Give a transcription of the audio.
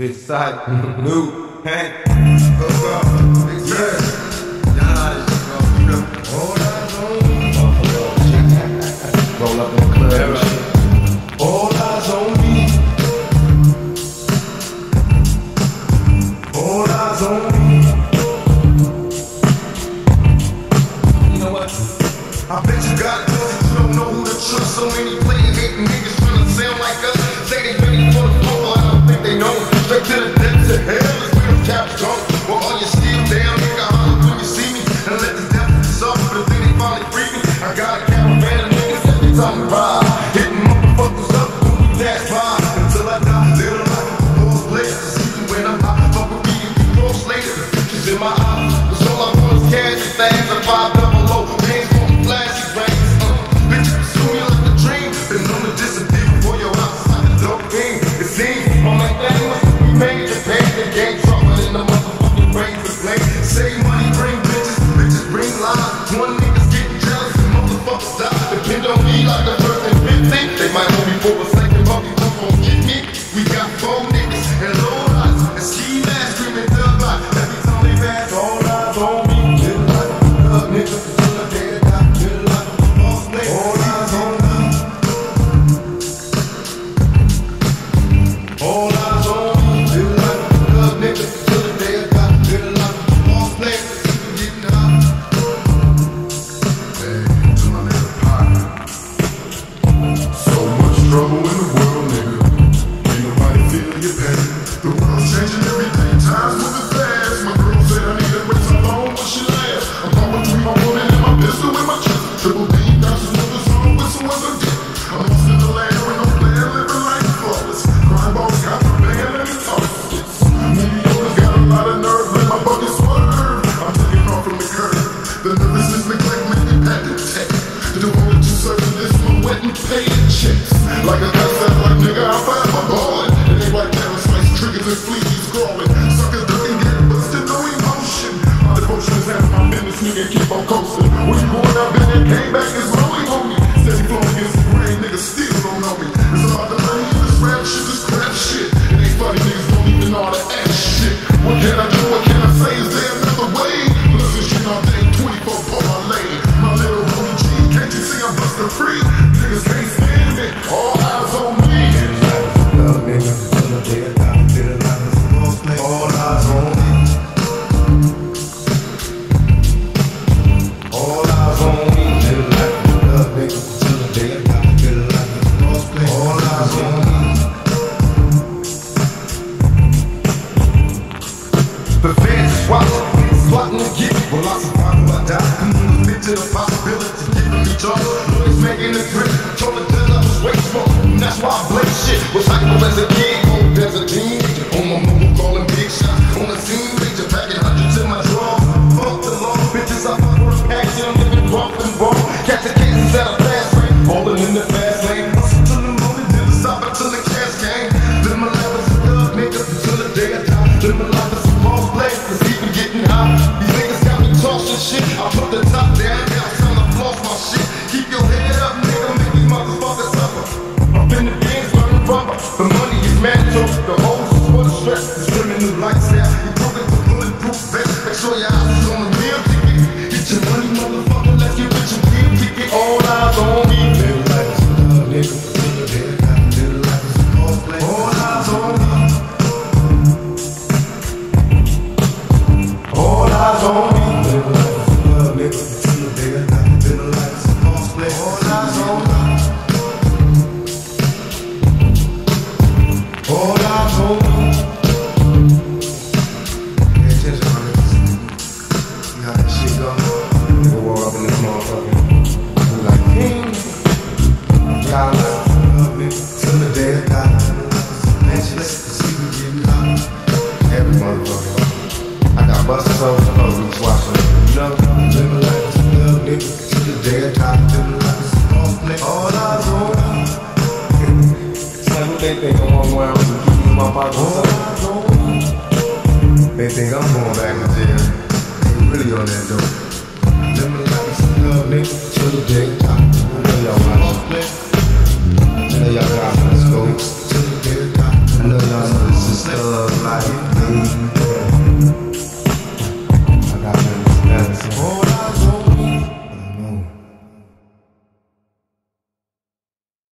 Big side, new, hey. Big side. Y'all know how this shit go, you know. All eyes on me. Roll up in the club and shit. All eyes on me. All eyes on me. You know what? I bet you got it, cause you don't know who to trust. So many player hating niggas tryna sound like us. Say they ready for the floor, I don't think they know. Straight to the depths of hell is where them caps go. Well, all you still down, nigga, holler when you see me. And let the devil suffer, but then they finally free me. I got a caravan of niggas every time we ride. Hitting motherfuckers up when we dash by. Until I die, little like a boss player. Even when I'm high, fuck with me and be close later. The pictures in my eyes, cause all I want is cash and things. A 5 double O, hands for me flashy rings. Bitches pursue me like a dream. Been known to disappear before your house like a dope thing. It seems, I'm like that, must be made to pay the game. Trouble in the motherfucking brain to play. Save money, bring bitches, bitches bring lies. One nigga's getting jealous and motherfuckers die. Depend on me like the first and 15. They might hold me for a second, but we won't get me. We got 4 niggas and low eyes and ski masks screaming thug life. Every time they pass, all eyes on me. Little like a thug nigga until the day I die. Little like a boss player. All eyes on me. All eyes on me. Little like a thug nigga until the day I die. Little like a boss player. Getting hot. Hey, to my nigga Pop. So much trouble in the world, nigga. Ain't nobody feel your pain. The world's changing every day. Time's moving fast. My girl said I need to wait so long when she laughs. I'm caught between my woman and my pistol in my chest. Triple D, got another song with some other dick. I'm lost in the land with no plan, living life flawless. Crime boss got the band, let me talk. Millionaires got a lot of nerve, let my bucket swerve. I'm taking off from the curb. The nervousness, neglect, make me pack and tech. Devoted to serving this, my wet and paying checks. Like a guy said, like nigga, I'm forever ballin'. It ain't like that, slice triggers and fleas crawling. Suckers ducking, get busted, no emotion. My devotion is out of my business, nigga, keep on coasting. When you going up in there, came back, it's rolling on me. Steady flowing against the grain, niggas still don't know me. It's about the money in this rap shit, this crap shit. It ain't funny, niggas don't even know how to act shit. What can I do, what can I say, is there another way? Listen, shit all day, 24 for my lane. My little homie G, can't you see I'm bustin' free? Niggas can't stand me, all eyes on me. Love nigga, till the day I die, till the life is a boss play. All eyes on me. All eyes on me, till the life is love nigga, till the day I die, till the life is a boss play. All eyes on me. The fans is watching, niggas plotting to get me. Will I survive or I die? I'm gonna fit to the possibility, giving me jobs. Lawyers making the grip, controlling till I was way smoke. And that's why I blame shit. Was hyper as a kid, old as a teenager. On my mobile calling big shots, on the scene major, packing hundreds in my drawers. Fuck the law, bitches, I fuck with a passion. I'm living rough and raw. Catching cases at a fast rate, falling in the fast lane. Hustle till the morning, didn't stop until the cash came. Live my life as a thug, nigga, until the day I die. Live my life as a boss player, cause even getting high. These niggas got me tossing shit. I put the top down, now it's time to floss my shit. Keep your head up, nigga, make these motherfuckers suffer. Up in the bins, burning rubber. The money is mandatory, the hoes is for the stress. This criminal lifestyle, you broken the bulletproof vest. Make sure your eyes is on the real ticket. Get your money, motherfucker, let's get rich and real ticket. All eyes on me. Live life is love, nigga, till the day I die. Live life is a boss play. All eyes on me. All eyes on me. Live life is love, nigga, till the day I die. Live life is a boss play. All eyes on me. All eyes on me. Pay attention, my niggas. See how that shit go? Nigga walk up in this motherfucker. I'm like, king. Y'all love me till the day I die. Let's see me getting hot. Every motherfucker. I got busted over the police watching. You know? Live my life as a love nigga till the day I die. Live my life as a boss play. All eyes on me. They think I'm on where I'm keeping my pockets up. They think I'm going back to jail. They really on that dope. Live my life as a love nigga till the day I die. I know y'all watching. I know y'all got my scopes till the day I die. I know y'all know this is thug life.